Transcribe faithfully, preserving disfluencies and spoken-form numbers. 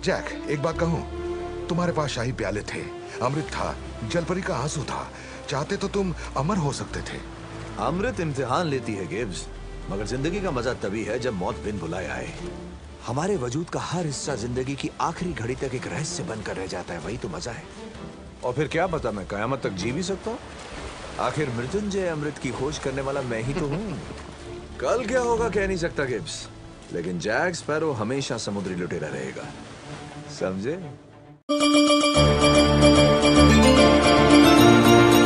Jack, एक बात कहूं, तुम्हारे पास शाही प्याले थे, अमृत था, जलपरी का आंसू था। चाहते तो तुम अमर हो सकते थे। अमृत इम्तिहान लेती है गिब्स, मगर जिंदगी का मजा तभी है जब मौत बिन बुलाए आए। हमारे वजूद का हर हिस्सा जिंदगी की आखिरी घड़ी तक एक रहस्य बनकर रह जाता है, वही तो मजा है। और फिर क्या पता, मैं कयामत तक जी भी सकता हूँ। आखिर मृत्युंजय अमृत की खोज करने वाला मैं ही तो हूँ। कल क्या होगा कह नहीं सकता गिब्स, लेकिन जैक स्पैरो हमेशा समुद्री लुटेरा रहेगा, समझे?